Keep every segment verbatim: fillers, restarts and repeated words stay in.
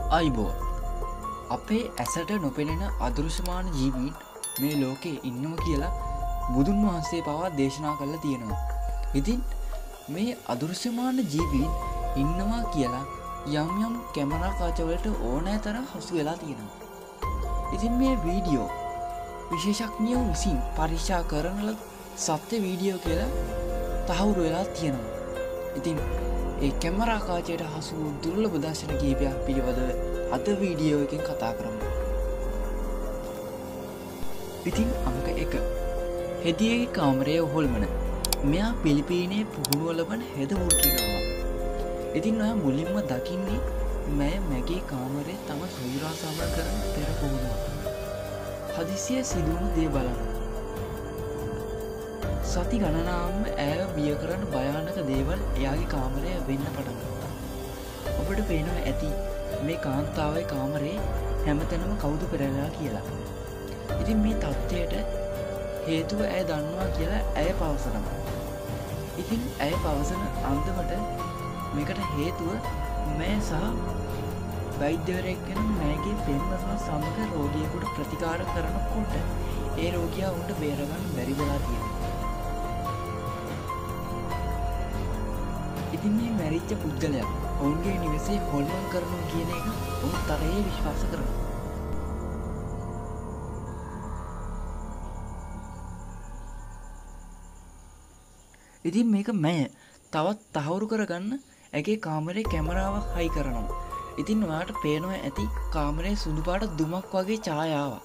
අයිබෝ අපේ ඇසට නොපෙනෙන අදෘශ්‍යමාන ජීවීන් මේ ලෝකේ ඉන්නව කියලා බුදුන් වහන්සේ පවා දේශනා කරලා තියෙනවා. ඉතින් මේ අදෘශ්‍යමාන ජීවීන් ඉන්නවා කියලා යම් යම් කැමරා කාචවලට ඕනෑ තරම් හසු වෙලා තියෙනවා. ඉතින් මේ වීඩියෝ විශේෂඥයෝ විසින් පරීක්ෂා කරන ලද සත්‍ය වීඩියෝ කියලා තහවුරු වෙලා තියෙනවා. ඉතින් ඒ කැමරා කාචයට හසු වූ දුර්ලභ දර්ශන කීපයක් පිළිබඳව අද වීඩියෝ එකෙන් කතා කරමු. ඉතින් අංක එක. හෙදියගේ කාමරයේ හොල්මන. මෙයා පිලිපීනයේ පුහුණුව ලබන හෙද වෘත්තිකරුවා. ඉතින් ඔයා මුලින්ම දකින්නේ මෑ මැගේ කාමරේ තම සොයුරා සමග කරන පෙර පුහුණුව. හදිසියේ සිදුවුණු දේ බලන්න. සති ගණනාවක්ම ඇය බිය කරන භයානක දේවල් එයාගේ කාමරය වෙන්න පටන් ගත්තා. ඔබට පේනවා ඇති මේ කාන්තාවයි කාමරේ හැමතැනම කවුද පෙරලා කියලා. ඉතින් මේ තත්ත්වයට හේතුව ඇය දන්නවා කියලා ඇය පවසනවා. ඉතින් ඇය පවසන අන්දමට මේකට හේතුව මෑ සහ වෛද්‍යවරයෙක් වෙන මෑගේ පෙම්වතා සමග රෝගියෙකුට ප්‍රතිකාර කරනකොට ඒ රෝගියා උන්ට බේරගන්න බැරි වෙලා තියෙනවා. ඉතින් මේ මැරිච්ච පුද්ගලයා ඔවුන්ගේ නිවසේ හොල්මන් කරනවා කියන එක උන් තරයේ විශ්වාස කරනවා. ඉතින් මේක මෑ තවත් තහවුරු කරගන්න ඇගේ කාමරේ කැමරාවක් හයි කරනවා. ඉතින් ඔයාට පේනවා ඇති කාමරේ සුදු පාට දුමක් වගේ ඡායාවක්.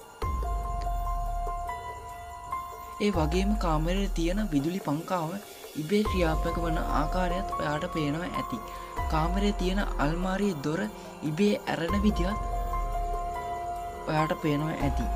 ඒ වගේම කාමරේ තියෙන විදුලි පංකාව ඉබේ ක්‍රියාත්මක වන ආකාරයත් ඔයාට පේනවා ඇති. කාමරේ තියෙන අල්මාරියේ දොර ඉබේ ඇරෙන විදිහත් ඔයාට පේනවා ඇති.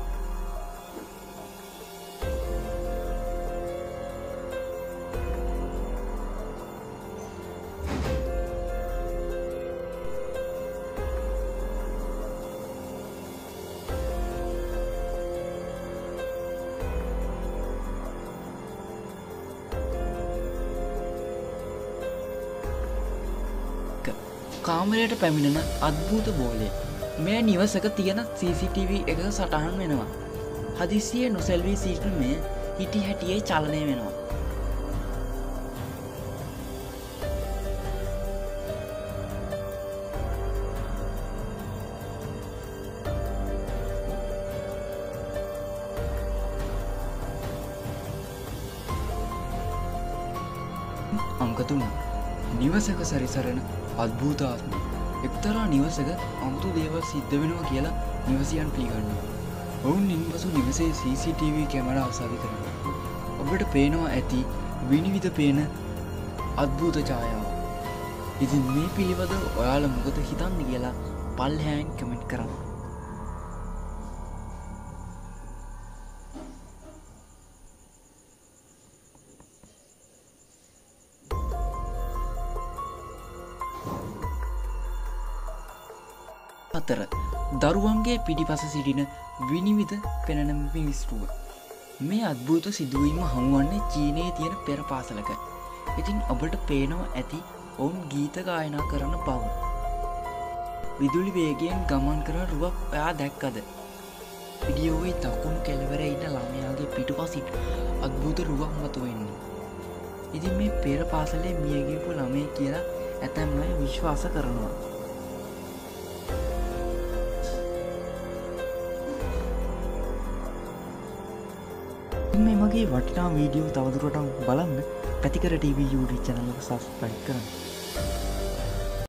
කාමරයට පැමිණෙන අද්භූත බෝලය. මේ නිවසක තියෙන සී සී ටී වී එක සටහන් වෙනවා. හදිසියේ නොසැල්වී සිටින මේ හිටි හැටියේ චලනය වෙනවා. අංක තුන. නිවසක සැරිසරන අද්භූතාත්ම. එක්තරා නිවසක අමුතු දේවල් සිද්ධ වෙනවා කියලා නිවසියන් පිළිගන්නවා. ඔවුන් ඉන්පසු නිවසේ සී සී ටී වී කැමරා සවි කරනවා. ඔබට පේනවා ඇති විනිවිද පේන අද්භූත ඡායාව. ඉතින් මේ පිළිබඳව ඔයාලා මොකද හිතන්නේ කියලා පල්ලෙහායින් කමෙන්ට් කරන්න. අතර දරුවන්ගේ පිටිපස සිටින විනිවිද පෙනෙන මිනිස්රුව. මේ අද්භූත සිදුවීම හමුවන්නේ චීනයේ තියෙන පෙර පාසලක. ඉතින් ඔබට පේනවා ඇති ඔවුන් ගීත ගායනා කරන බව. විදුලි වේගයෙන් ගමන් කරන රුවක් ඔයා දැක්කද? වීඩියෝවේ දකුණු කෙළවරේ ඉන්න ළමයාගේ පිටුපසින් අද්භූත රුවක් මතුවෙන්නේ. ඉතින් මේ පෙර පාසලේ මිය ගියපු ළමයි කියලා ඇතැම් අය විශ්වාස කරනවා. මේ මගේ වටිනා වීඩියෝ තවදුරටත් බලන්න පැතිකර ටීවී YouTube channel එක subscribe කරන්න.